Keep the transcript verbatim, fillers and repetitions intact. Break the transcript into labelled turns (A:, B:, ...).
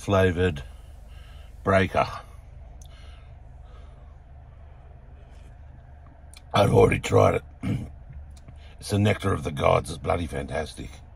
A: flavoured breaka. I've already tried it. It's the nectar of the gods. It's bloody fantastic.